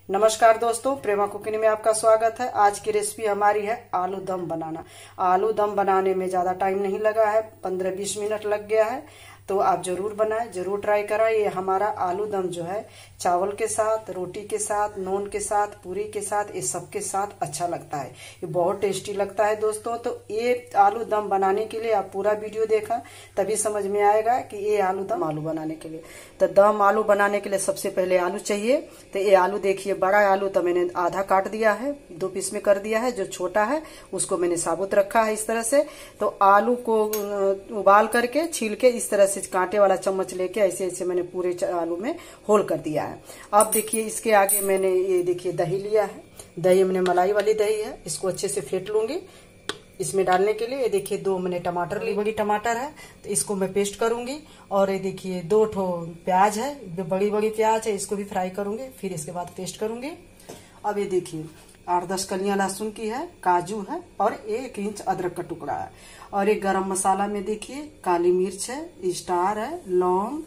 नमस्कार दोस्तों, प्रेमा कुकिंग में आपका स्वागत है। आज की रेसिपी हमारी है आलू दम बनाना। आलू दम बनाने में ज्यादा टाइम नहीं लगा है, 15-20 मिनट लग गया है। तो आप जरूर बनाएं, जरूर ट्राई करें। ये हमारा आलू दम जो है चावल के साथ, रोटी के साथ, नॉन के साथ, पूरी के साथ, ये सब के साथ अच्छा लगता है। ये बहुत टेस्टी लगता है दोस्तों। तो ये आलू दम बनाने के लिए आप पूरा वीडियो देखा तभी समझ में आएगा कि ये आलू दम आलू बनाने के लिए। तो दम आलू बनाने के लिए सबसे पहले आलू चाहिए। तो ये आलू देखिए, बड़ा आलू तो मैंने आधा काट दिया है, 2 पीस में कर दिया है। जो छोटा है उसको मैंने साबुत रखा है इस तरह से। तो आलू को उबाल करके छील के इस तरह से कांटे वाला चम्मच लेके ऐसे ऐसे मैंने पूरे आलू में होल कर दिया है। अब देखिए इसके आगे मैंने ये देखिए दही लिया है। दही मैंने मलाई वाली दही है, इसको अच्छे से फेंट लूंगी इसमें डालने के लिए। ये देखिए 2 मैंने टमाटर ली, बड़ी टमाटर है, तो इसको मैं पेस्ट करूंगी। और ये देखिए 2 ठो प्याज है, बड़ी बड़ी प्याज है, इसको भी फ्राई करूंगी, फिर इसके बाद पेस्ट करूंगी। अब ये देखिए 8-10 कलियां लहसुन की है, काजू है और 1 इंच अदरक का टुकड़ा है। और एक गरम मसाला में देखिए काली मिर्च है, स्टार है, लौंग,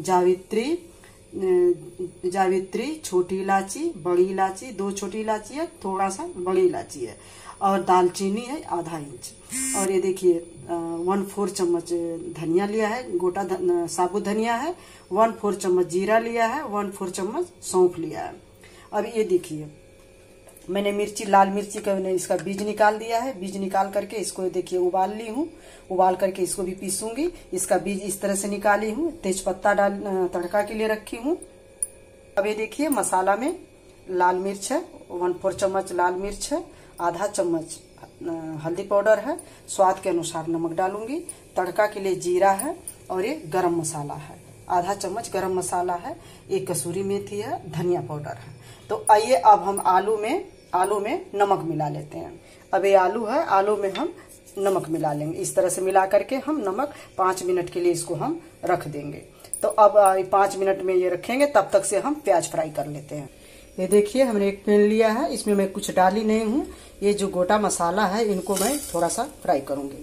जावित्री, छोटी इलायची, बड़ी इलायची, 2 छोटी इलायची है, थोड़ा सा बड़ी इलायची है, और दालचीनी है आधा इंच। और ये देखिए 1/4 चम्मच धनिया लिया है, गोटा साबुत धनिया है, 1/4 चम्मच जीरा लिया है, 1/4 चम्मच सौंफ लिया है। अब ये देखिए मैंने लाल मिर्ची का मैंने इसका बीज निकाल दिया है। बीज निकाल करके इसको देखिए उबाल ली हूँ। उबाल करके इसको भी पीसूंगी। इसका बीज इस तरह से निकाली हूँ। तेज पत्ता डाल तड़का के लिए रखी हूँ। अब ये देखिए मसाला में लाल मिर्च है, 1/4 चम्मच लाल मिर्च है, आधा चम्मच हल्दी पाउडर है, स्वाद के अनुसार नमक डालूंगी। तड़का के लिए जीरा है और ये गरम मसाला है, आधा चम्मच गरम मसाला है, 1 कसूरी मेथी है, धनिया पाउडर है। तो आइए अब हम आलू में नमक मिला लेते हैं। अब ये आलू है, आलू में हम नमक मिला लेंगे। इस तरह से मिला करके हम नमक 5 मिनट के लिए इसको हम रख देंगे। तो अब 5 मिनट में ये रखेंगे, तब तक से हम प्याज फ्राई कर लेते हैं। ये देखिए हमने एक पैन लिया है, इसमें मैं कुछ डाली नहीं हूँ। ये जो गोटा मसाला है इनको मैं थोड़ा सा फ्राई करूंगी।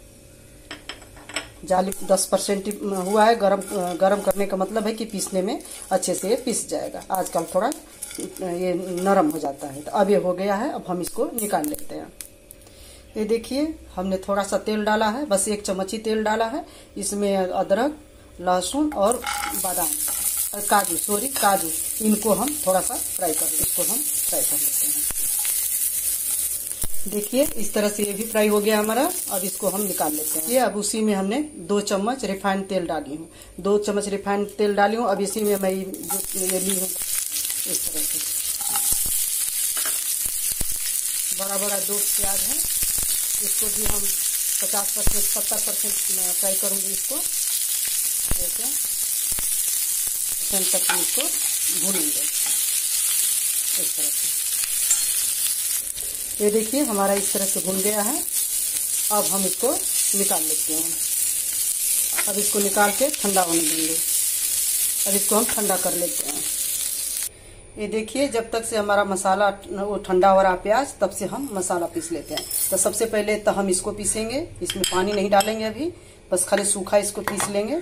जाली 10% हुआ है। गरम करने का मतलब है कि पीसने में अच्छे से पीस जाएगा। आजकल थोड़ा ये नरम हो जाता है। तो अब ये हो गया है, अब हम इसको निकाल लेते हैं। ये देखिए हमने थोड़ा सा तेल डाला है, बस 1 चम्मच ही तेल डाला है। इसमें अदरक, लहसुन और बादाम, काजू, इनको हम थोड़ा सा फ्राई कर लेते हैं। देखिए इस तरह से ये भी फ्राई हो गया हमारा। अब इसको हम निकाल लेते हैं। ये अब उसी में हमने 2 चम्मच रिफाइंड तेल डाली हूँ। 2 चम्मच रिफाइंड तेल डाली हूँ। अब इसी में मैं ये ली हूँ इस तरह से बड़ा 2 प्याज है, इसको भी हम 50% 70% फ्राई करूंगी। इसको ऐसे तक हम इसको भूनेंगे इस तरह से। ये देखिए हमारा इस तरह से भुन गया है। अब हम इसको निकाल लेते हैं। अब इसको निकाल के ठंडा होने देंगे। अब इसको हम ठंडा कर लेते हैं। ये देखिए जब तक से हमारा मसाला वो ठंडा हो रहा प्याज, तब से हम मसाला पीस लेते हैं। तो सबसे पहले तो हम इसको पीसेंगे। इसमें पानी नहीं डालेंगे अभी, बस खाली सूखा इसको पीस लेंगे।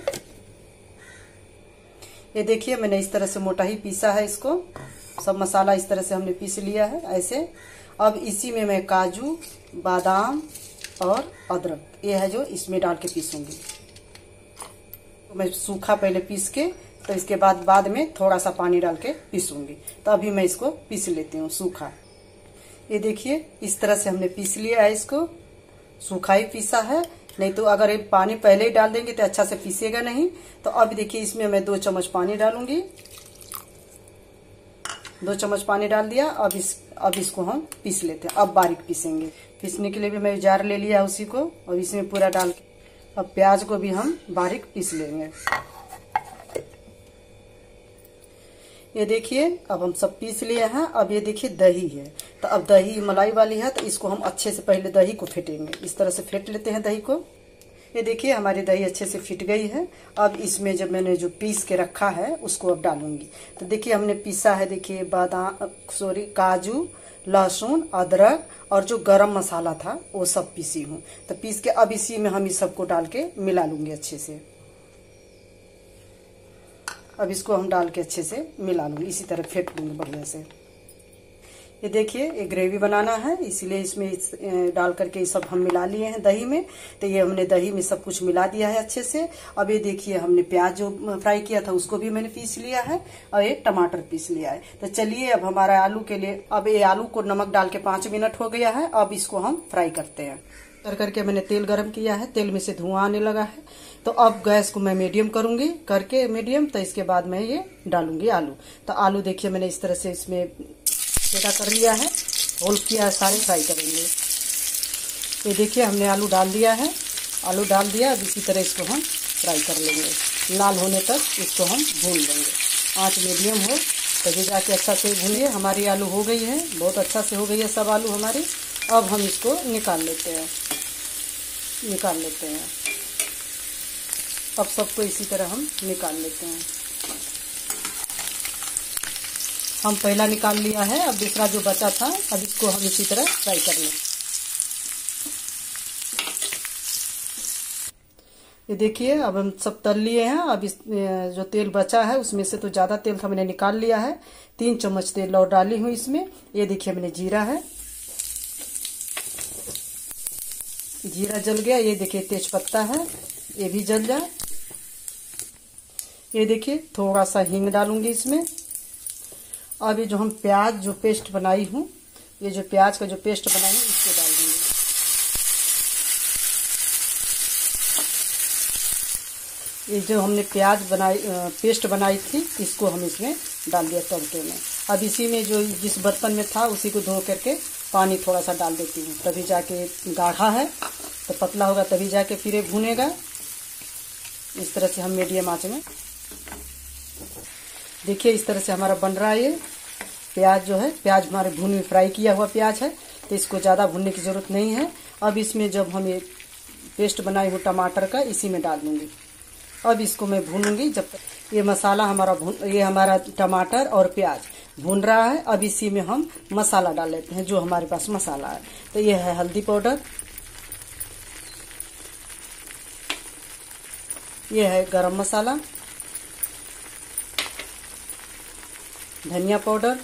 ये देखिए मैंने इस तरह से मोटा ही पीसा है इसको। सब मसाला इस तरह से हमने पीस लिया है ऐसे। अब इसी में मैं काजू, बादाम और अदरक ये है जो इसमें डाल के पीसूंगी। तो मैं सूखा पहले पीस के, तो इसके बाद में थोड़ा सा पानी डाल के पीसूंगी। तो अभी मैं इसको पीस लेती हूँ सूखा। ये देखिए इस तरह से हमने पीस लिया है इसको। सूखा ही पीसा है, नहीं तो अगर ये पानी पहले ही डाल देंगे तो अच्छा से पीसेगा नहीं। तो अब देखिए इसमें मैं 2 चम्मच पानी डालूंगी। 2 चम्मच पानी डाल दिया। अब इसको हम पीस लेते हैं। अब बारीक पीसेंगे। पीसने के लिए भी मैं जार ले लिया उसी को, और इसमें पूरा डाल के अब प्याज को भी हम बारीक पीस लेंगे। ये देखिए अब हम सब पीस लिए हैं। अब ये देखिए दही है, तो अब दही मलाई वाली है, तो इसको हम अच्छे से पहले दही को फेंटेंगे। इस तरह से फेंट लेते हैं दही को। ये देखिए हमारी दही अच्छे से फिट गई है। अब इसमें जब मैंने जो पीस के रखा है उसको अब डालूंगी। तो देखिए हमने पीसा है, देखिए काजू, लहसुन, अदरक और जो गरम मसाला था वो सब पीसी हूँ। तो पीस के अब इसी में हम इस सबको डाल के मिला लूंगी अच्छे से। अब इसको हम डाल के अच्छे से मिला लूंगी, इसी तरह फेंट लूंगी बढ़िया से। ये देखिए, ये ग्रेवी बनाना है, इसलिए इसमें डाल करके ये सब हम मिला लिए हैं दही में। तो ये हमने दही में सब कुछ मिला दिया है अच्छे से। अब ये देखिए, हमने प्याज जो फ्राई किया था उसको भी मैंने पीस लिया है और ये टमाटर पीस लिया है। तो चलिए अब हमारा आलू के लिए, अब ये आलू को नमक डाल के 5 मिनट हो गया है। अब इसको हम फ्राई करते हैं। करके मैंने तेल गरम किया है, तेल में से धुआं आने लगा है। तो अब गैस को मैं मीडियम करूंगी, करके मीडियम। तो इसके बाद मैं ये डालूंगी आलू। तो आलू देखिए मैंने इस तरह से इसमें पेड़ा कर लिया है, होल किया है, सारे फ्राई करेंगे। ये देखिए हमने आलू डाल दिया है, आलू डाल दिया। अब इसी तरह इसको हम फ्राई कर लेंगे, लाल होने तक इसको हम भून लेंगे। आंच मीडियम हो तभी जाके अच्छा से भूनिए। हमारी आलू हो गई है, बहुत अच्छा से हो गई है सब आलू हमारी। अब हम इसको निकाल लेते हैं। अब सबको इसी तरह हम निकाल लेते हैं। हम पहला निकाल लिया है, अब दूसरा जो बचा था, अब इसको हम इसी तरह फ्राई कर लेंगे। ये देखिए, अब हम सब तल लिए हैं। अब इस जो तेल बचा है उसमें से तो ज्यादा तेल था, मैंने निकाल लिया है। 3 चम्मच तेल और डाली हूँ इसमें। ये देखिए मैंने जीरा है, जीरा जल गया। ये देखिए तेज पत्ता है, ये भी जल जाए। ये देखिए थोड़ा सा हींग डालूंगी इसमें। अब ये जो हम प्याज जो पेस्ट बनाई हूँ, ये जो प्याज का जो पेस्ट बनाई हूँ इसको डाल दूंगी। ये जो हमने प्याज बनाई पेस्ट बनाई थी, इसको हम इसमें डाल दिया तड़के में। अब इसी में जो जिस बर्तन में था उसी को धो करके पानी थोड़ा सा डाल देती हूँ, तभी जाके गाढ़ा है तो पतला होगा, तभी जाके फिर ये भुनेगा। इस तरह से हम मीडियम आंच में, देखिए इस तरह से हमारा बन रहा है। ये प्याज जो है, प्याज हमारे भुन में फ्राई किया हुआ प्याज है, तो इसको ज़्यादा भुनने की ज़रूरत नहीं है। अब इसमें जब हम ये पेस्ट बनाई हूँ टमाटर का, इसी में डाल दूंगी। अब इसको मैं भूनूंगी जब तक ये मसाला हमारा ये हमारा टमाटर और प्याज भून रहा है। अब इसी में हम मसाला डाल लेते हैं, जो हमारे पास मसाला है। तो ये है हल्दी पाउडर, ये है गरम मसाला, धनिया पाउडर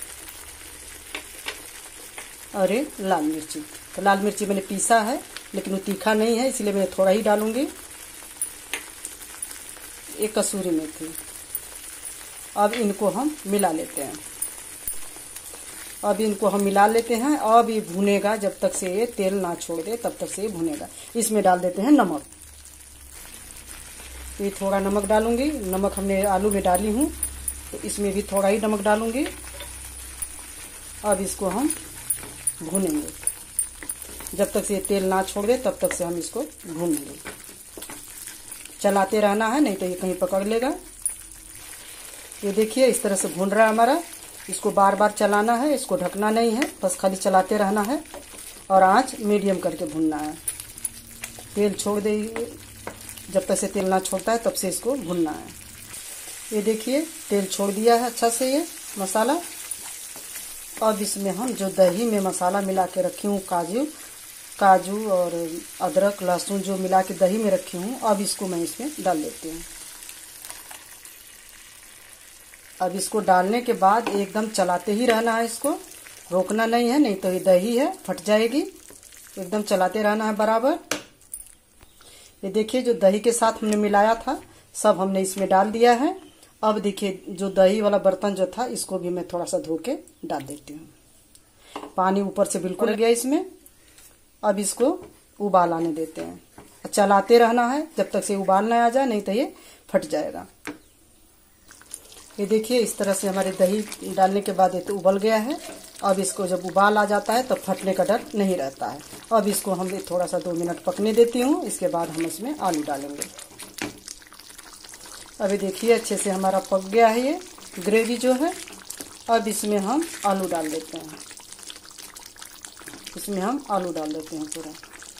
और ये लाल मिर्ची। तो लाल मिर्ची मैंने पीसा है, लेकिन वो तीखा नहीं है, इसलिए मैं थोड़ा ही डालूंगी। एक कसूरी मेथी। अब इनको हम मिला लेते हैं। अब इनको हम मिला लेते हैं। अब ये भुनेगा जब तक से ये तेल ना छोड़ दे, तब तक से ये भुनेगा। इसमें डाल देते हैं नमक। ये थोड़ा नमक डालूंगी, नमक हमने आलू में डाली हूँ तो इसमें भी थोड़ा ही नमक डालूंगी। अब इसको हम भूनेंगे जब तक से ये तेल ना छोड़ दे, तब तक से हम इसको भूनेंगे। चलाते रहना है, नहीं तो ये कहीं पकड़ लेगा। ये देखिए इस तरह से भून रहा है हमारा। इसको बार बार चलाना है, इसको ढकना नहीं है, बस खाली चलाते रहना है और आंच मीडियम करके भूनना है। तेल छोड़ दे, जब तक से तेल ना छोड़ता है तब से इसको भूनना है। ये देखिए तेल छोड़ दिया है अच्छा से ये मसाला। अब इसमें हम जो दही में मसाला मिला के रखी हूँ, काजू और अदरक लहसुन जो मिला के दही में रखी हूँ, अब इसको मैं इसमें डाल देती हूँ। अब इसको डालने के बाद एकदम चलाते ही रहना है, इसको रोकना नहीं है, नहीं तो ये दही है फट जाएगी। एकदम चलाते रहना है बराबर। ये देखिए जो दही के साथ हमने मिलाया था सब हमने इसमें डाल दिया है। अब देखिए जो दही वाला बर्तन जो था, इसको भी मैं थोड़ा सा धो के डाल देती हूँ। पानी ऊपर से बिल्कुल गया इसमें। अब इसको उबाल आने देते हैं। चलाते रहना है जब तक से उबाल ना आ जाए, नहीं तो ये फट जाएगा। ये देखिए इस तरह से हमारे दही डालने के बाद ये तो उबल गया है। अब इसको जब उबाल आ जाता है तब फटने का डर नहीं रहता है। अब इसको हम थोड़ा सा 2 मिनट पकने देती हूँ। इसके बाद हम इसमें आलू डालेंगे। अभी देखिए अच्छे से हमारा पक गया है ये ग्रेवी जो है। अब इसमें हम आलू डाल देते हैं। इसमें हम आलू डाल देते हैं पूरा।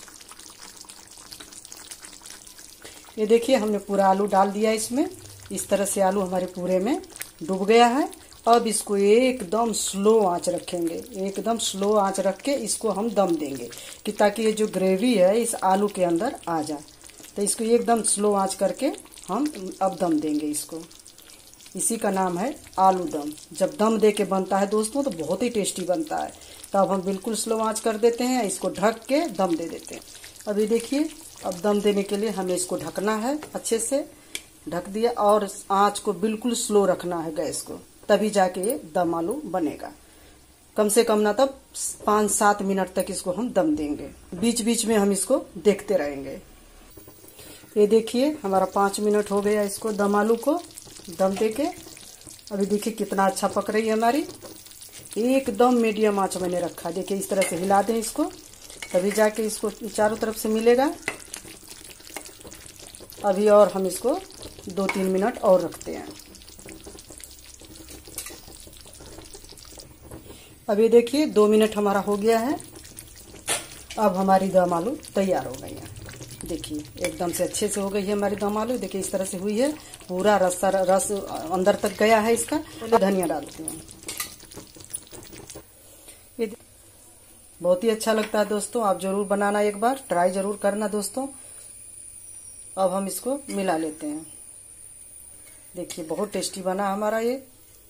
ये देखिए हमने पूरा आलू डाल दिया इसमें। इस तरह से आलू हमारे पूरे में डूब गया है। अब इसको एकदम स्लो आंच रखेंगे, एकदम स्लो आंच रख के इसको हम दम देंगे कि ताकि ये जो ग्रेवी है इस आलू के अंदर आ जाए। तो इसको एकदम स्लो आंच करके हम अब दम देंगे इसको। इसी का नाम है आलू दम। जब दम दे के बनता है दोस्तों तो बहुत ही टेस्टी बनता है। तो अब हम बिल्कुल स्लो आंच कर देते हैं, इसको ढक के दम दे देते हैं। अभी देखिए, अब दम देने के लिए हमें इसको ढकना है, अच्छे से ढक दिया और आंच को बिल्कुल स्लो रखना है गैस को, तभी जाके ये दम आलू बनेगा। कम से कम ना तब 5-7 मिनट तक इसको हम दम देंगे, बीच बीच में हम इसको देखते रहेंगे। ये देखिए हमारा 5 मिनट हो गया इसको दम आलू को दम देके। अभी देखिए कितना अच्छा पक रही है हमारी, एकदम मीडियम आंच मैंने रखा। देखिए इस तरह से हिला दें इसको, तभी जाके इसको चारों तरफ से मिलेगा। अभी और हम इसको 2-3 मिनट और रखते हैं। अभी देखिए 2 मिनट हमारा हो गया है। अब हमारी दम आलू तैयार हो गई है। देखिए एकदम से अच्छे से हो गई है हमारी दम आलू। देखिए इस तरह से हुई है, पूरा रस अंदर तक गया है इसका। धनिया डालते हैं, ये बहुत ही अच्छा लगता है दोस्तों। आप जरूर बनाना, एक बार ट्राई जरूर करना दोस्तों। अब हम इसको मिला लेते हैं। देखिए बहुत टेस्टी बना हमारा ये।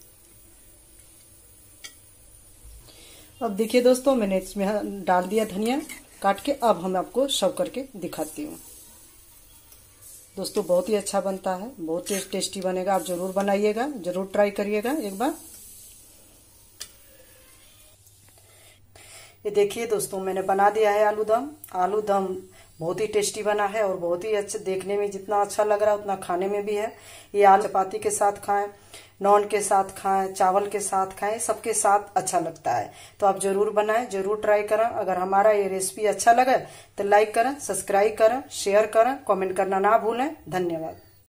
अब देखिए दोस्तों मैंने इसमें डाल दिया धनिया काट के। अब हम आपको सर्व करके दिखाती हूँ। दोस्तों बहुत ही अच्छा बनता है, बहुत टेस्टी बनेगा। आप जरूर बनाइएगा, जरूर ट्राई करिएगा एक बार। ये देखिए दोस्तों मैंने बना दिया है आलू दम। आलू दम बहुत ही टेस्टी बना है और बहुत ही अच्छा, देखने में जितना अच्छा लग रहा है उतना खाने में भी है। ये आलू चपाती के साथ खाएं, नॉन के साथ खाएं, चावल के साथ खाएं, सबके साथ अच्छा लगता है। तो आप जरूर बनाएं, जरूर ट्राई करें। अगर हमारा ये रेसिपी अच्छा लगे तो लाइक करें, सब्सक्राइब करें, शेयर करें, कमेंट करना ना भूलें। धन्यवाद।